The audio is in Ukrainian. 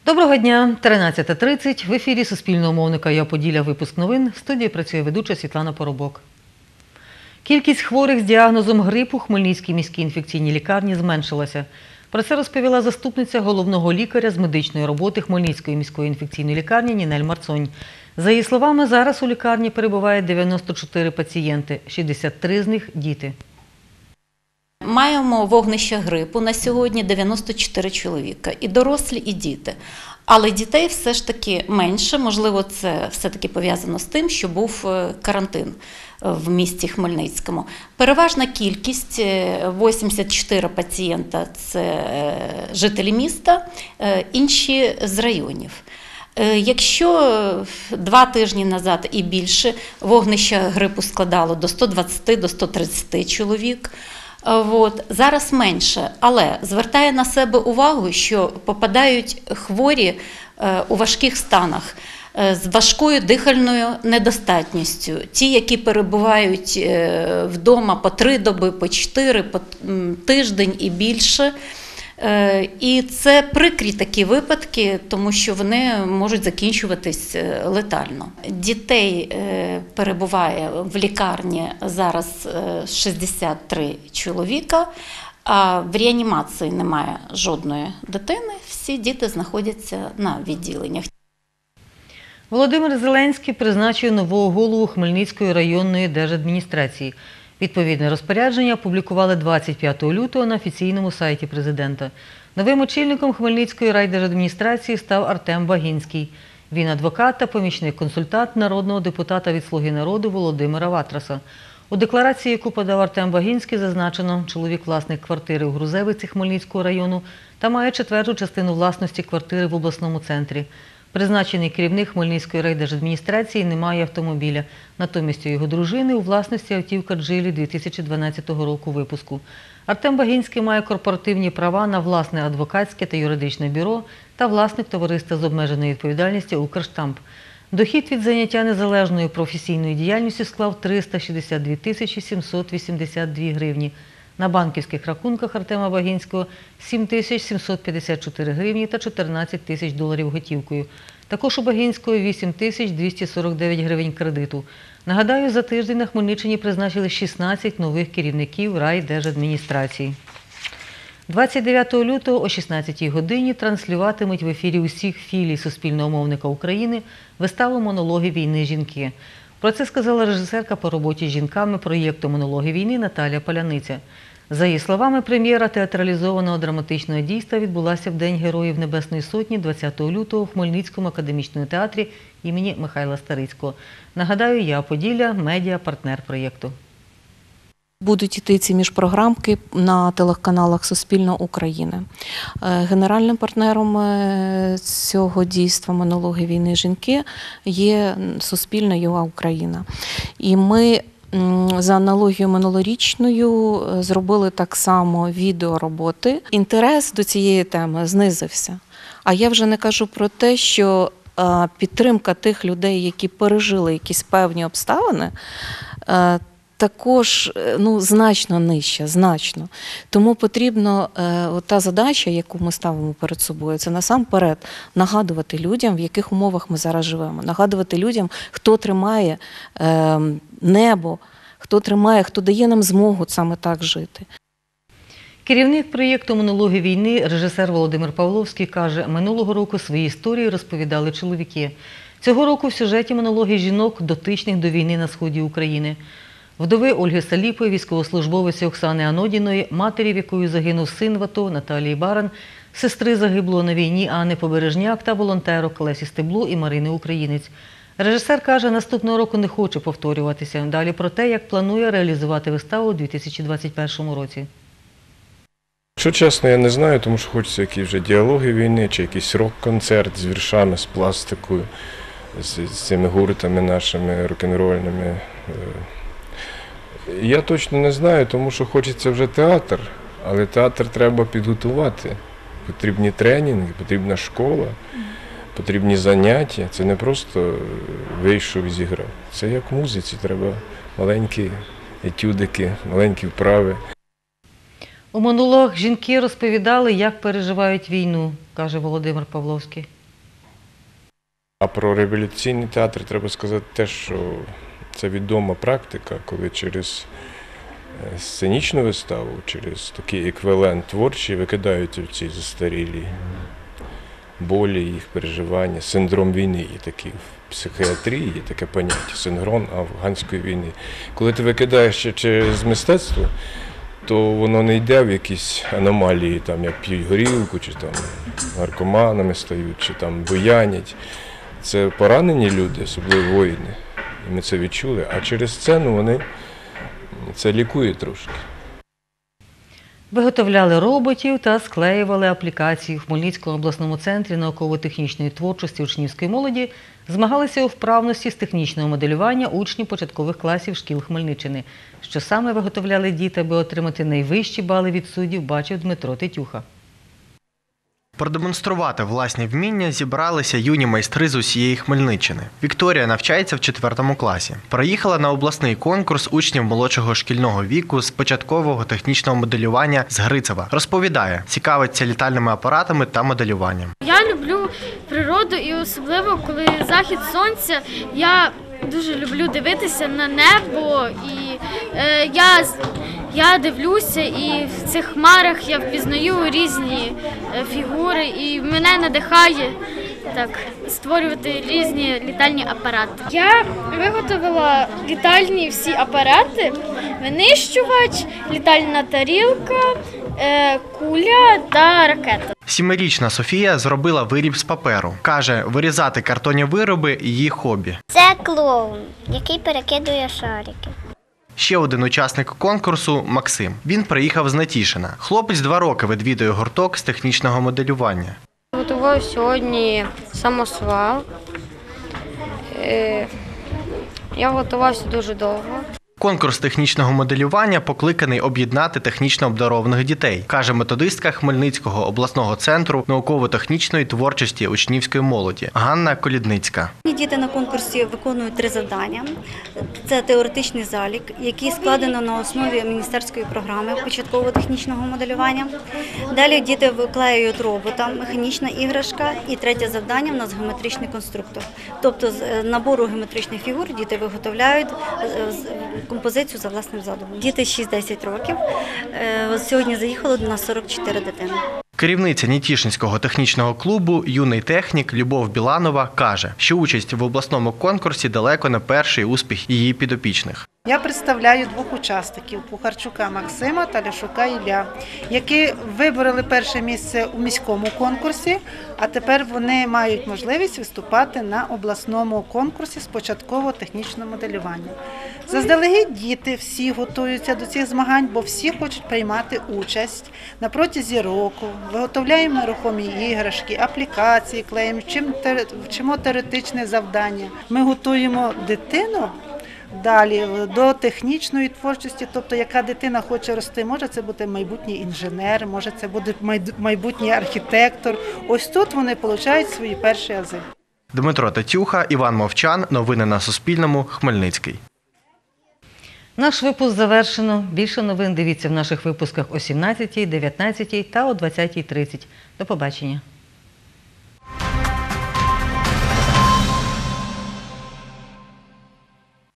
Доброго дня! 13:30. В ефірі Суспільного мовника «Я Поділля», випуск новин. В студії працює ведуча Світлана Поробок. Кількість хворих з діагнозом грипу в Хмельницькій міській інфекційній лікарні зменшилася. Про це розповіла заступниця головного лікаря з медичної роботи Хмельницької міської інфекційної лікарні Нінель Марцонь. За її словами, зараз у лікарні перебуває 94 пацієнти, 63 з них – діти. Маємо вогнище грипу на сьогодні 94 чоловіка, і дорослі, і діти. Але дітей все ж таки менше, можливо, це все-таки пов'язано з тим, що був карантин в місті Хмельницькому. Переважна кількість, 84 пацієнта – це жителі міста, інші з районів. Якщо 2 тижні назад і більше вогнище грипу складало до 120, до 130 чоловік, зараз менше, але звертає на себе увагу, що попадають хворі у важких станах з важкою дихальною недостатністю. Ті, які перебувають вдома по 3 доби, по 4, по тиждень і більше. І це прикрі такі випадки, тому що вони можуть закінчуватись летально. Дітей перебуває в лікарні зараз 63 чоловіка, а в реанімації немає жодної дитини, всі діти знаходяться на відділеннях. Володимир Зеленський призначив нового голову Хмельницької районної держадміністрації. Відповідне розпорядження опублікували 25 лютого на офіційному сайті президента. Новим очільником Хмельницької райдержадміністрації став Артем Багінський. Він адвокат та помічник-консультант народного депутата від «Слуги народу» Володимира Ватраса. У декларації, яку подав Артем Багінський, зазначено, чоловік власник квартири у Грузевиці Хмельницького району та має 1/4 частину власності квартири в обласному центрі. Призначений керівник Хмельницької райдержадміністрації не має автомобіля. Натомість у його дружини у власності автівка «Джилі» 2012 року випуску. Артем Багінський має корпоративні права на власне адвокатське та юридичне бюро та власник товариства з обмеженою відповідальністю «Укрштамп». Дохід від заняття незалежною професійною діяльністю склав 362 782 гривні. На банківських рахунках Артема Багінського 7754 гривні та 14 тисяч доларів готівкою. Також у Багінського 8249 гривень кредиту. Нагадаю, за тиждень на Хмельниччині призначили 16 нових керівників райдержадміністрації. 29 лютого о 16 годині транслюватимуть в ефірі усіх філій Суспільного мовника України виставу «Монологи війни. Жінки». Про це сказала режисерка по роботі з жінками проєкту «Монологи війни» Наталія Паляниця. За її словами, прем'єра театралізованого драматичного дійства відбулася в День Героїв Небесної Сотні 20 лютого в Хмельницькому академічному театрі імені Михайла Старицького. Нагадаю, «Я Поділля» – медіа-партнер проєкту. Будуть йти ці міжпрограмки на телеканалах Суспільного України. Генеральним партнером цього дійства «Монологи війни. Жінки» є Суспільне.ua Україна. І ми за аналогією минулорічною зробили так само відеороботи. Інтерес до цієї теми знизився. А я вже не кажу про те, що підтримка тих людей, які пережили якісь певні обставини, також значно нижча, значно. Тому потрібно, та задача, яку ми ставимо перед собою, це насамперед нагадувати людям, в яких умовах ми зараз живемо. Нагадувати людям, хто тримає небо, хто дає нам змогу саме так жити. Керівник проєкту «Монологи війни», режисер Володимир Павловський, каже, минулого року свої історії розповідали чоловіки. Цього року в сюжеті монологи жінок, дотичних до війни на сході України. Вдови Ольги Саліпої, військовослужбовиці Оксани Анодіної, матері, в якої загинув син в АТО Наталії Баран, сестри загиблого на війні Анни Побережняк та волонтерок Лесі Стебло і Марини Українець. Режисер каже, наступного року не хоче повторюватися. Далі про те, як планує реалізувати виставу у 2021 році. Якщо чесно, я не знаю, тому що хочеться якісь вже діалоги війни, чи якийсь рок-концерт з віршами, з пластикою, з цими гуртами нашими рок-н-рольними. Я точно не знаю, тому що хочеться вже театр, але театр треба підготувати. Потрібні тренінги, потрібна школа, потрібні заняття. Це не просто вийшов і зіграв. Це як в музиці, треба маленькі етюдики, маленькі вправи. У монологах жінки розповідали, як переживають війну, каже Володимир Павловський. А про реабілітаційний театр треба сказати те, що це відома практика, коли через сценічну виставу, через такий еквівалент творчий викидають ці застарілі болі, їх переживання. Синдром війни є такий в психіатрії, є таке поняття, синдром афганської війни. Коли ти викидаєш ще через мистецтво, то воно не йде в якісь аномалії, там, як п'ють горілку, чи там наркоманами стають, чи там буянять. Це поранені люди, особливо воїни, і ми це відчули, а через сцену вони це лікує трошки. Виготовляли роботів та склеювали аплікації. В Хмельницькому обласному центрі науково-технічної творчості учнівської молоді змагалися у вправності з технічного моделювання учні початкових класів шкіл Хмельниччини. Що саме виготовляли діти, аби отримати найвищі бали від суддів, бачив Дмитро Тетюха. Продемонструвати власні вміння зібралися юні майстри з усієї Хмельниччини. Вікторія навчається в 4 класі. Приїхала на обласний конкурс учнів молодшого шкільного віку з початкового технічного моделювання з Грицева. Розповідає, цікавиться літальними апаратами та моделюванням. Я люблю природу і особливо, коли захід сонця, я дуже люблю дивитися на небо і я дивлюся і в цих хмарах я впізнаю різні фігури і мене надихає так створювати різні літальні апарати. Я виготовила літальні всі апарати, винищувач, літальна тарілка, куля та ракета. 7-річна Софія зробила виріб з паперу. Каже, вирізати картонні вироби – її хобі. Це клоун, який перекидує шарики. Ще один учасник конкурсу – Максим. Він приїхав з Нетішина. Хлопець 2 роки відвідує гурток з технічного моделювання. Готував сьогодні самосвал. Я готувався дуже довго. Конкурс технічного моделювання покликаний об'єднати технічно обдарованих дітей, каже методистка Хмельницького обласного центру науково-технічної творчості учнівської молоді Ганна Колідницька. Діти на конкурсі виконують 3 завдання. Це теоретичний залік, який складено на основі міністерської програми початково-технічного моделювання. Далі діти виклеюють робота, механічна іграшка і 3 завдання в нас геометричний конструктор. Тобто з набору геометричних фігур діти виготовляють композицію за власним задумом. Діти 6-10 років. Сьогодні заїхало до нас 44 дитини. Керівниця Нетішинського технічного клубу «Юний технік» Любов Біланова каже, що участь в обласному конкурсі далеко не перший успіх її підопічних. Я представляю 2 учасників – Пухарчука Максима та Ляшука Ілля, які вибороли перше місце у міському конкурсі, а тепер вони мають можливість виступати на обласному конкурсі з початково-технічного моделювання. Заздалегідь діти всі готуються до цих змагань, бо всі хочуть приймати участь на протязі року. Виготовляємо нерухомі іграшки, аплікації клеїмо, вчимо теоретичне завдання. Ми готуємо дитину далі до технічної творчості, тобто яка дитина хоче рости, може це бути майбутній інженер, може це буде майбутній архітектор. Ось тут вони отримують свої перші ази. Дмитро Тетюха, Іван Мовчан. Новини на Суспільному. Хмельницький. Наш випуск завершено. Більше новин дивіться в наших випусках о 17, 19 та о 20:30. До побачення.